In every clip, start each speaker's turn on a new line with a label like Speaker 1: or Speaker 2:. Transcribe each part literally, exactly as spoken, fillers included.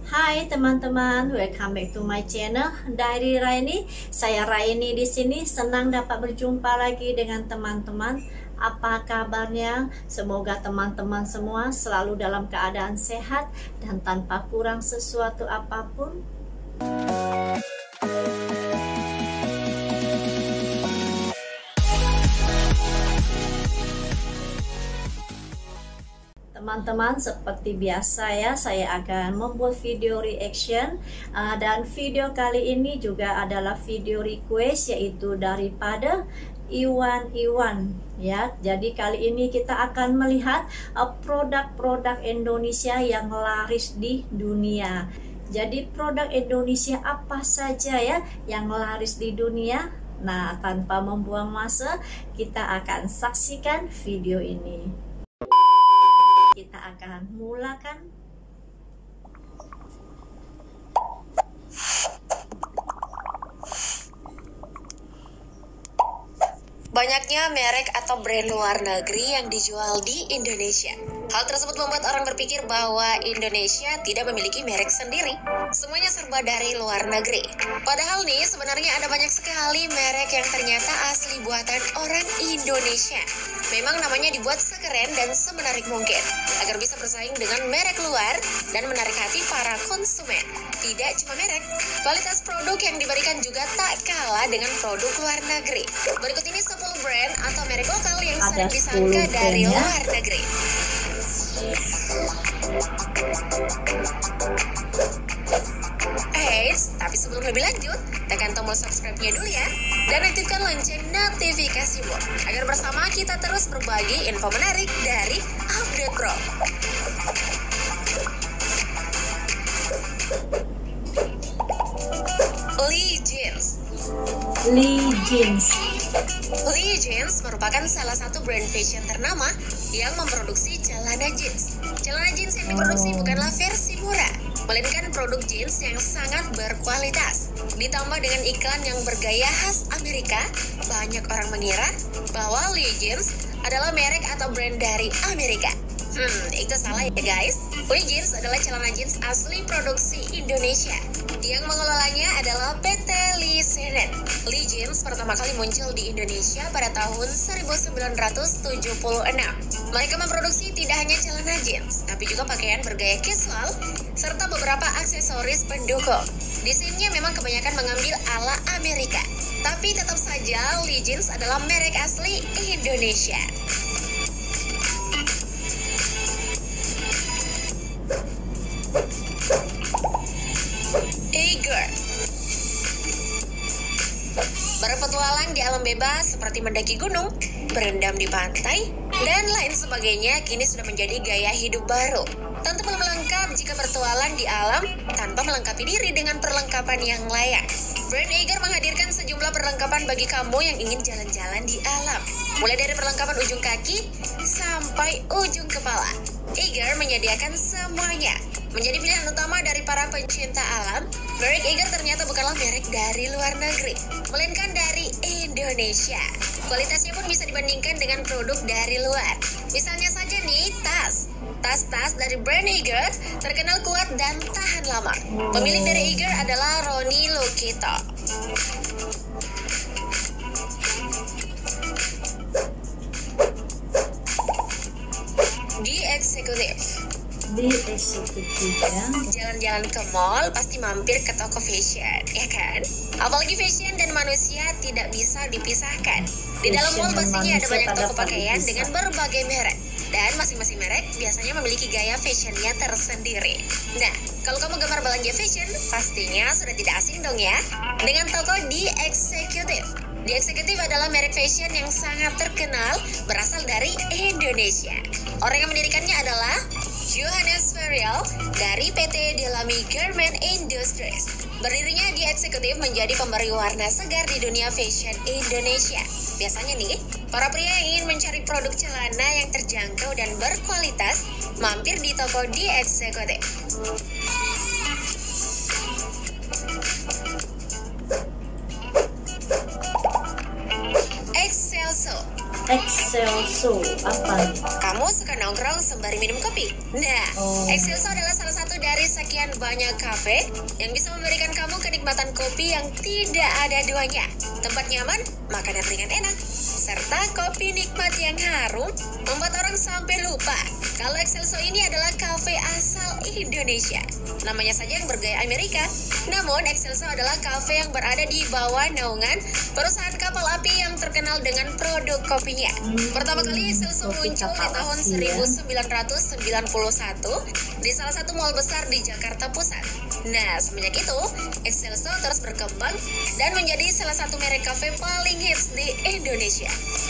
Speaker 1: Hai teman-teman, welcome back to my channel Diary Raini. Saya Raini di sini senang dapat berjumpa lagi dengan teman-teman. Apa kabarnya? Semoga teman-teman semua selalu dalam keadaan sehat dan tanpa kurang sesuatu apapun. Teman-teman, seperti biasa ya, saya akan membuat video reaction uh, dan video kali ini juga adalah video request, yaitu daripada Iwan Iwan ya. Jadi kali ini kita akan melihat produk-produk uh, Indonesia yang laris di dunia. Jadi produk Indonesia apa saja ya yang laris di dunia? Nah, tanpa membuang masa, kita akan saksikan video ini. Kita akan mulakan.
Speaker 2: Banyaknya merek atau brand luar negeri yang dijual di Indonesia. Hal tersebut membuat orang berpikir bahwa Indonesia tidak memiliki merek sendiri. Semuanya serba dari luar negeri. Padahal nih, sebenarnya ada banyak sekali merek yang ternyata asli buatan orang Indonesia. Memang namanya dibuat sekeren dan semenarik mungkin, agar bisa bersaing dengan merek luar dan menarik hati para konsumen. Tidak cuma merek, kualitas produk yang diberikan juga tak kalah dengan produk luar negeri. Berikut ini sepuluh brand atau merek lokal yang sering disangka dari
Speaker 1: ya?
Speaker 2: luar negeri. Eits, tapi sebelum lebih lanjut, tekan tombol subscribe-nya dulu ya, dan aktifkan lonceng notifikasimu, agar bersama kita terus berbagi info menarik dari Update Pro. Lee Jeans.
Speaker 1: Lee Jeans.
Speaker 2: Lee Jeans merupakan salah satu brand fashion ternama yang memproduksi celana jeans. Celana jeans yang diproduksi
Speaker 1: Oh.
Speaker 2: bukanlah versi murah, melainkan produk jeans yang sangat berkualitas. Ditambah dengan iklan yang bergaya khas Amerika, banyak orang mengira bahwa Lee Jeans adalah merek atau brand dari Amerika. Hmm, itu salah ya guys. Lee Jeans adalah celana jeans asli produksi Indonesia. Yang mengelolanya adalah P T Lee Senet. Lee Jeans pertama kali muncul di Indonesia pada tahun seribu sembilan ratus tujuh puluh enam. Mereka memproduksi tidak hanya celana jeans, tapi juga pakaian bergaya casual, serta beberapa aksesoris pendukung. Desainnya memang kebanyakan mengambil ala Amerika, tapi tetap saja Lee Jeans adalah merek asli Indonesia. Eiger. Berpetualang di alam bebas seperti mendaki gunung, berendam di pantai, dan lain sebagainya kini sudah menjadi gaya hidup baru. Tentu belum lengkap jika bertualang di alam tanpa melengkapi diri dengan perlengkapan yang layak. Brand Eiger menghadirkan sejumlah perlengkapan bagi kamu yang ingin jalan-jalan di alam. Mulai dari perlengkapan ujung kaki sampai ujung kepala. Eiger menyediakan semuanya. Menjadi pilihan utama dari para pencinta alam, merek Eiger ternyata bukanlah merek dari luar negeri, melainkan dari Indonesia. Kualitasnya pun bisa dibandingkan dengan produk dari luar. Misalnya saja nih, tas. Tas-tas dari brand Eiger terkenal kuat dan tahan lama. Pemilik dari Eiger adalah Roni Lukito. The Executive.
Speaker 1: Di eksekutif ya.
Speaker 2: Jalan-jalan ke mall pasti mampir ke toko fashion, ya kan? Apalagi fashion dan manusia tidak bisa dipisahkan. Di dalam mall pastinya ada banyak toko pakaian dengan berbagai merek. Dan masing-masing merek biasanya memiliki gaya fashionnya tersendiri. Nah, kalau kamu gemar belanja fashion, pastinya sudah tidak asing dong ya dengan toko The Executive. The Executive adalah merek fashion yang sangat terkenal berasal dari Indonesia. Orang yang mendirikannya adalah Johannes Ferial dari P T Delami Garment Industries. Berdirinya The Executive menjadi pemberi warna segar di dunia fashion Indonesia. Biasanya nih, para pria yang ingin mencari produk celana yang terjangkau dan berkualitas, mampir di toko The Executive. Excelso.
Speaker 1: Excelso apa nih?
Speaker 2: Kamu suka nongkrong sembari minum kopi? Nah,
Speaker 1: Oh.
Speaker 2: Excelso adalah salah satu dari dari sekian banyak kafe yang bisa memberikan kamu kenikmatan kopi yang tidak ada duanya. Tempat nyaman, makanan ringan enak, serta kopi nikmat yang harum membuat orang sampai lupa kalau Excelso ini adalah kafe asal Indonesia. Namanya saja yang bergaya Amerika. Namun Excelso adalah kafe yang berada di bawah naungan perusahaan kapal api yang terkenal dengan produk kopinya. Pertama kali Excelso muncul di tahun seribu sembilan ratus sembilan puluh satu di salah satu mal besar di Jakarta Pusat. Nah, semenjak itu Excelso terus berkembang dan menjadi salah satu merek kafe paling hits di Indonesia.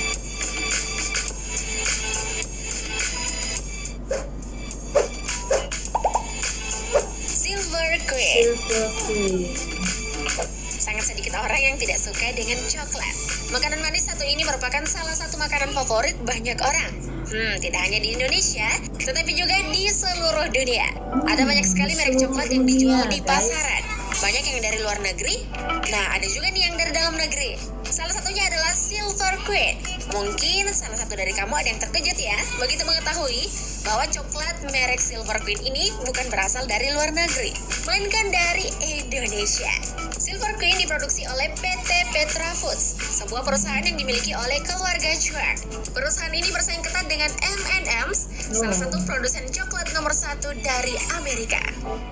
Speaker 2: Silver Queen.
Speaker 1: Silver Queen.
Speaker 2: Sangat sedikit orang yang tidak suka dengan coklat. Makanan manis satu ini merupakan salah satu makanan favorit banyak orang. Hmm, tidak hanya di Indonesia, tetapi juga di seluruh dunia. Ada banyak sekali merek coklat yang dijual di pasaran. Banyak yang dari luar negeri. Nah, ada juga nih yang dari dalam negeri. Salah satunya adalah Silver Queen. Mungkin salah satu dari kamu ada yang terkejut ya, begitu mengetahui bahwa coklat merek Silver Queen ini bukan berasal dari luar negeri, melainkan dari Indonesia. Silver Queen diproduksi oleh P T Petra Foods, sebuah perusahaan yang dimiliki oleh keluarga Chua. Perusahaan ini bersaing ketat dengan M and M's, salah satu produsen coklat nomor satu dari Amerika.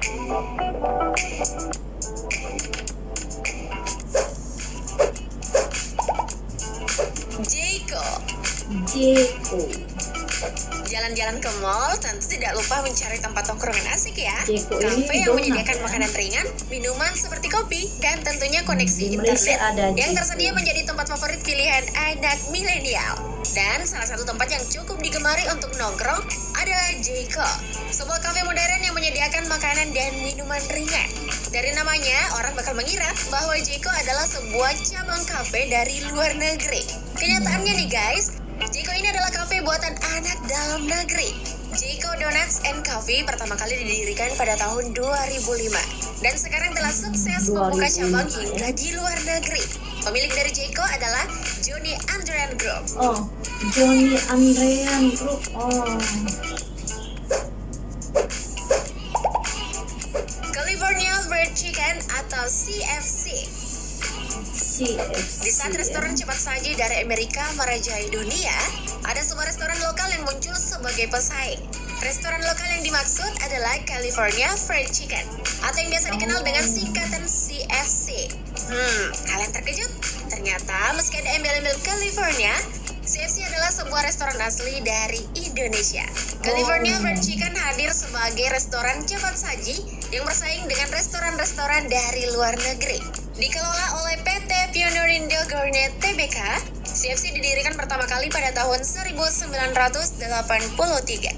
Speaker 2: Jayco.
Speaker 1: Jayco.
Speaker 2: Jalan-jalan ke mall tentu tidak lupa mencari tempat tongkrongan asik ya.
Speaker 1: Jayco
Speaker 2: Kafe
Speaker 1: ini
Speaker 2: yang
Speaker 1: donat,
Speaker 2: menyediakan
Speaker 1: ya?
Speaker 2: makanan ringan, minuman seperti kopi, dan tentunya koneksi
Speaker 1: Di Malaysia
Speaker 2: internet
Speaker 1: ada
Speaker 2: yang
Speaker 1: Jayco.
Speaker 2: tersedia menjadi tempat favorit pilihan anak milenial. Dan salah satu tempat yang cukup digemari untuk nongkrong adalah Jayco, sebuah kafe modern yang menyediakan makanan dan minuman ringan. Dari namanya, orang bakal mengira bahwa Jayco adalah sebuah cabang kafe dari luar negeri. Kenyataannya nih guys, Jayco ini adalah kafe buatan anak dalam negeri. Jayco Donuts and Coffee pertama kali didirikan pada tahun dua ribu lima dan sekarang telah sukses membuka cabang hingga di luar negeri. Pemilik dari Jayco adalah Johnny Andrean Group.
Speaker 1: Oh, Johnny Andrean Group. Oh.
Speaker 2: California Fried Chicken atau C F C.
Speaker 1: C F C.
Speaker 2: Di saat restoran cepat saji dari Amerika merajai dunia, ada sebuah restoran lokal yang muncul sebagai pesaing. Restoran lokal yang dimaksud adalah California Fried Chicken atau yang biasa dikenal dengan singkatan C F C. Hmm, kalian terkejut? Ternyata meski ada embel-embel California, C F C adalah sebuah restoran asli dari Indonesia. California Fried Chicken hadir sebagai restoran cepat saji yang bersaing dengan restoran-restoran dari luar negeri. Dikelola oleh P T Pionerindo Gourmet T B K, C F C didirikan pertama kali pada tahun seribu sembilan ratus delapan puluh tiga.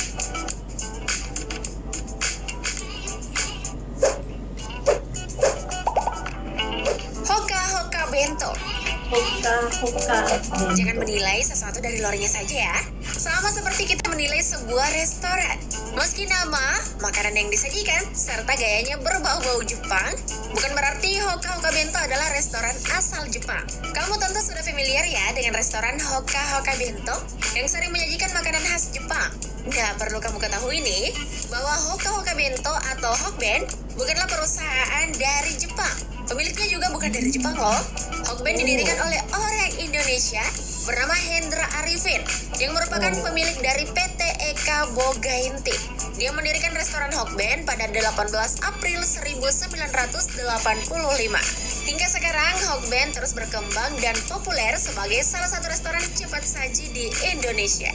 Speaker 2: Hoka Hoka Bento.
Speaker 1: Hoka Hoka Bento.
Speaker 2: Jangan menilai sesuatu dari luarnya saja ya. Sama seperti kita menilai sebuah restoran. Meski nama, makanan yang disajikan, serta gayanya berbau-bau Jepang, bukan berarti Hoka Hoka Bento adalah restoran asal Jepang. Kamu tentu sudah familiar ya dengan restoran Hoka Hoka Bento yang sering menyajikan makanan khas Jepang. Nggak perlu kamu ketahui nih, bahwa Hoka Hoka Bento atau Hokben bukanlah perusahaan dari Jepang. Pemiliknya juga bukan dari Jepang loh. Hokben didirikan oleh orang Indonesia bernama Hendra Arifin yang merupakan pemilik dari P T E K Bogainti. Dia mendirikan restoran Hokben pada delapan belas April seribu sembilan ratus delapan puluh lima. Hingga sekarang Hokben terus berkembang dan populer sebagai salah satu restoran cepat saji di Indonesia.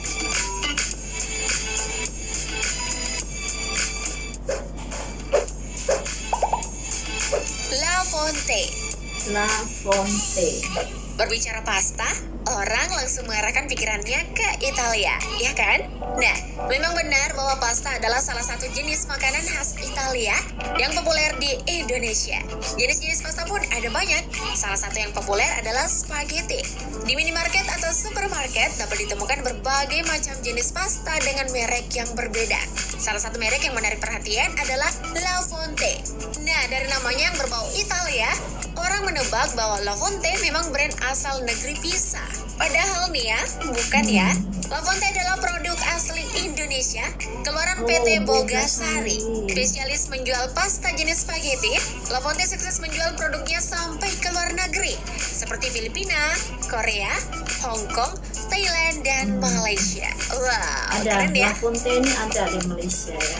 Speaker 2: La Fonte.
Speaker 1: La Fonte.
Speaker 2: Berbicara pasta, orang langsung mengarahkan pikirannya ke Italia, ya kan? Nah, memang benar bahwa pasta adalah salah satu jenis makanan khas Italia yang populer di Indonesia. Jenis-jenis pasta pun ada banyak. Salah satu yang populer adalah spaghetti. Di minimarket atau supermarket dapat ditemukan berbagai macam jenis pasta dengan merek yang berbeda. Salah satu merek yang menarik perhatian adalah La Fonte. Nah, dari namanya yang berbau Italia, orang menebak bahwa La Fonte memang brand asal negeri Pisa. Padahal nih ya, bukan ya. Lafonte adalah produk asli Indonesia, keluaran
Speaker 1: Oh,
Speaker 2: P T Bogasari,
Speaker 1: Bogasari.
Speaker 2: spesialis menjual pasta jenis spaghetti. Lafonte sukses menjual produknya sampai ke luar negeri, seperti Filipina, Korea, Hong Kong, Thailand, dan Malaysia. Wow,
Speaker 1: Ada
Speaker 2: keren ya.
Speaker 1: Lafonte ini ada di Malaysia ya.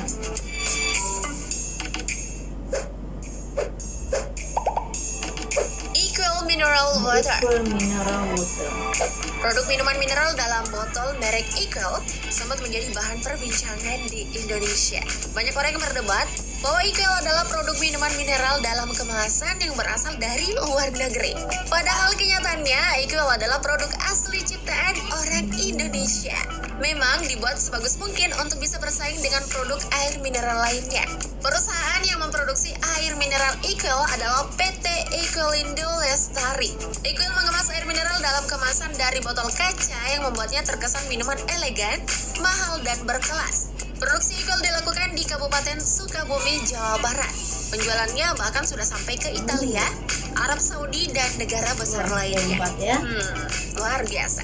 Speaker 2: Equal Mineral Water.
Speaker 1: Equal Mineral Water.
Speaker 2: Produk minuman mineral dalam botol merek Equal sempat menjadi bahan perbincangan di Indonesia. Banyak orang yang berdebat bahwa Equal adalah produk minuman mineral dalam kemasan yang berasal dari luar negeri. Padahal kenyataannya Equal adalah produk asli ciptaan orang Indonesia. Memang dibuat sebagus mungkin untuk bisa bersaing dengan produk air mineral lainnya. Perusahaan yang memproduksi air mineral Equal adalah P T Equalindo Lestari. Equal mengemas air mineral dalam kemasan dari botol kaca yang membuatnya terkesan minuman elegan, mahal, dan berkelas. Produksi Equal dilakukan di Kabupaten Sukabumi, Jawa Barat. Penjualannya bahkan sudah sampai ke Italia, Arab Saudi, dan negara besar
Speaker 1: Wah,
Speaker 2: lainnya.
Speaker 1: hebat ya.
Speaker 2: Hmm, luar biasa.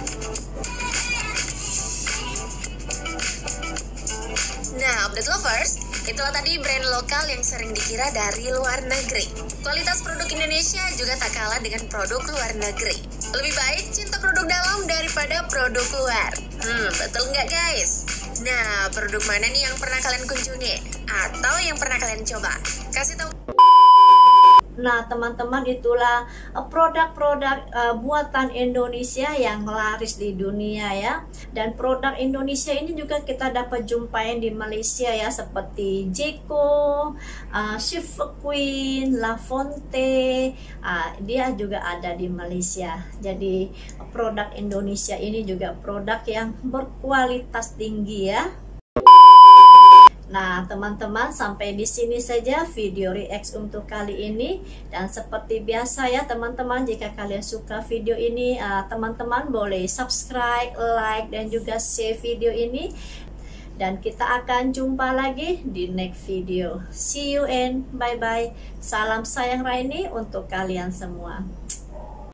Speaker 2: Nah, update lovers, itulah tadi brand lokal yang sering dikira dari luar negeri. Kualitas produk Indonesia juga tak kalah dengan produk luar negeri. Lebih baik cinta produk dalam daripada produk luar. Hmm, betul nggak guys? Nah, produk mana nih yang pernah kalian kunjungi? Atau yang pernah kalian coba? Kasih tahu.
Speaker 1: Nah, teman-teman, itulah uh, produk-produk uh, buatan Indonesia yang laris di dunia ya. Dan produk Indonesia ini juga kita dapat jumpain di Malaysia ya, seperti Jeko, uh, Silver Queen, Lafonte. Uh, dia juga ada di Malaysia. Jadi produk Indonesia ini juga produk yang berkualitas tinggi ya. Nah, teman-teman, sampai di sini saja video react untuk kali ini. Dan seperti biasa ya, teman-teman, jika kalian suka video ini, teman-teman uh, boleh subscribe, like, dan juga share video ini. Dan kita akan jumpa lagi di next video. See you and bye-bye. Salam sayang Raini untuk kalian semua.